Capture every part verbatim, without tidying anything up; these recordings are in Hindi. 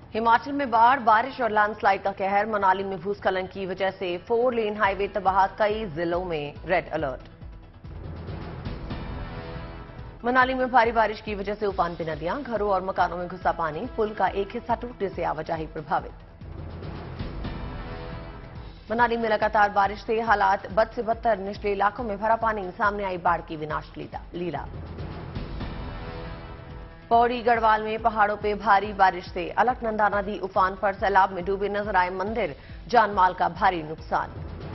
हिमाचल में बाढ़, बारिश और लैंडस्लाइड का कहर। मनाली में भूस्खलन की वजह से फोर लेन हाईवे तबाह, कई जिलों में रेड अलर्ट। मनाली में भारी बारिश की वजह से उफान पे नदियां, घरों और मकानों में घुसा पानी। पुल का एक हिस्सा टूटने से आवाजाही प्रभावित। मनाली में लगातार बारिश से हालात बद से बदतर, निचले इलाकों में भरा पानी, सामने आई बाढ़ की विनाश लीला। पौड़ी गढ़वाल में पहाड़ों पे भारी बारिश से अलकनंदा नदी उफान पर, सैलाब में डूबे नजर आए मंदिर, जानमाल का भारी नुकसान।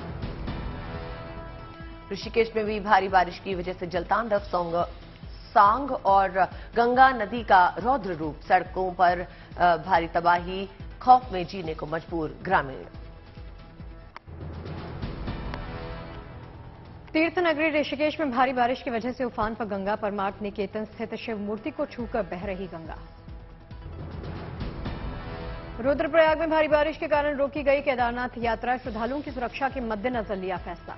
ऋषिकेश में भी भारी बारिश की वजह से जलतांडव, सोंग सांग और गंगा नदी का रौद्र रूप। सड़कों पर भारी तबाही, खौफ में जीने को मजबूर ग्रामीण। तीर्थ नगरी ऋषिकेश में भारी बारिश की वजह से उफान पर गंगा। परमार्थ निकेतन स्थित शिव मूर्ति को छूकर बह रही गंगा। रुद्रप्रयाग में भारी बारिश के कारण रोकी गई केदारनाथ यात्रा, श्रद्धालुओं की सुरक्षा के मद्देनजर लिया फैसला।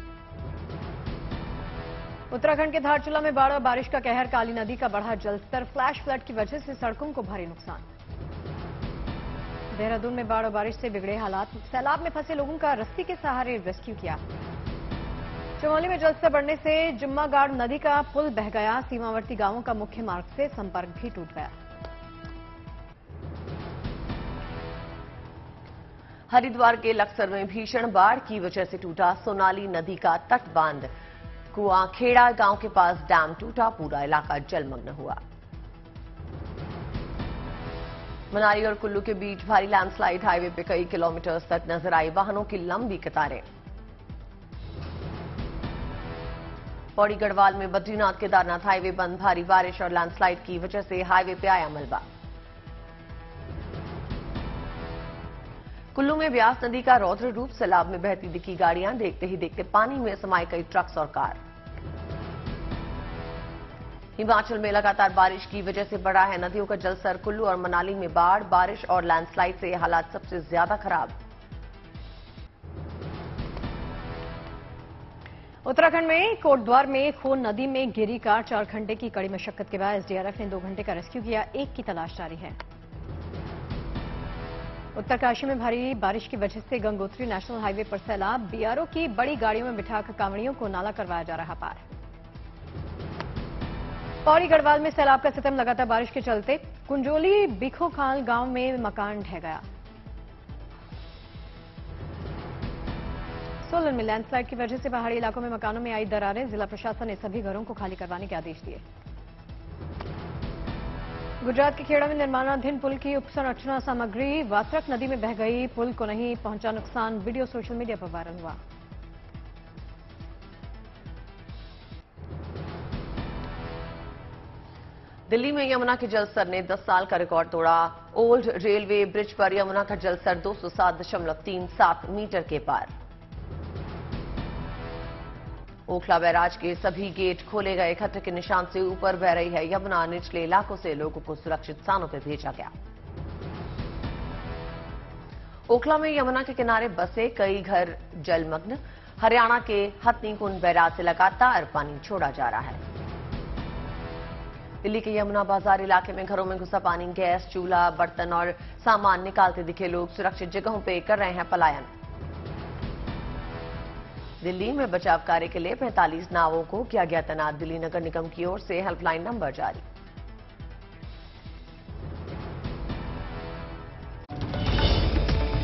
उत्तराखंड के धारचूला में बाढ़ और बारिश का कहर, काली नदी का बढ़ा जलस्तर, फ्लैश फ्लड की वजह से सड़कों को भारी नुकसान। देहरादून में बाढ़ और बारिश से बिगड़े हालात, सैलाब में फंसे लोगों का रस्सी के सहारे रेस्क्यू किया। चमोली में जलस्तर बढ़ने से जुम्मागाड़ नदी का पुल बह गया, सीमावर्ती गांवों का मुख्य मार्ग से संपर्क भी टूट गया। हरिद्वार के लक्सर में भीषण बाढ़ की वजह से टूटा सोनाली नदी का तट बांध। कुआं खेड़ा गांव के पास डैम टूटा, पूरा इलाका जलमग्न हुआ। मनाली और कुल्लू के बीच भारी लैंडस्लाइड, हाईवे पे कई किलोमीटर तक नजर आई वाहनों की लंबी कतारें। पौड़ी गढ़वाल में बद्रीनाथ केदारनाथ हाईवे बंद, भारी बारिश और लैंडस्लाइड की वजह से हाईवे पे आया मलबा। कुल्लू में ब्यास नदी का रौद्र रूप, सैलाब में बहती दिखी गाड़ियां, देखते ही देखते पानी में समाये कई ट्रक्स और कार। हिमाचल में लगातार बारिश की वजह से बढ़ा है नदियों का जलस्तर। कुल्लू और मनाली में बाढ़, बारिश और लैंडस्लाइड से हालात सबसे ज्यादा खराब। उत्तराखंड में कोटद्वार में खोन नदी में गिरी कार, चार घंटे की कड़ी मशक्कत के बाद एसडीआरएफ ने दो घंटे का रेस्क्यू किया, एक की तलाश जारी है। उत्तरकाशी में भारी बारिश की वजह से गंगोत्री नेशनल हाईवे पर सैलाब, बीआरओ की बड़ी गाड़ियों में बिठाकर कांवड़ियों को नाला करवाया जा रहा पार। पौड़ी गढ़वाल में सैलाब का सितम, लगातार बारिश के चलते कुंजोली बिखोखाल गांव में मकान ढह गया। सोलन में लैंडस्लाइड की वजह से पहाड़ी इलाकों में मकानों में आई दरारें, जिला प्रशासन ने सभी घरों को खाली करवाने के आदेश दिए। गुजरात के खेड़ा में निर्माणाधीन पुल की उपसंरचना सामग्री वासरक नदी में बह गई, पुल को नहीं पहुंचा नुकसान, वीडियो सोशल मीडिया पर वायरल हुआ। दिल्ली में यमुना के जलस्तर ने दस साल का रिकॉर्ड तोड़ा। ओल्ड रेलवे ब्रिज पर यमुना का जलस्तर दो सौ सात दशमलव तीन सात मीटर के पार। ओखला बैराज के सभी गेट खोले गए, खतरे के निशान से ऊपर बह रही है यमुना, निचले इलाकों से लोगों को सुरक्षित स्थानों पर भेजा गया। ओखला में यमुना के किनारे बसे कई घर जलमग्न, हरियाणा के हथनीकुंड बैराज से लगातार पानी छोड़ा जा रहा है। दिल्ली के यमुना बाजार इलाके में घरों में घुसा पानी, गैस, चूल्हा, बर्तन और सामान निकालते दिखे लोग, सुरक्षित जगहों पर कर रहे हैं पलायन। दिल्ली में बचाव कार्य के लिए पैंतालीस नावों को किया गया तैनात, दिल्ली नगर निगम की ओर से हेल्पलाइन नंबर जारी।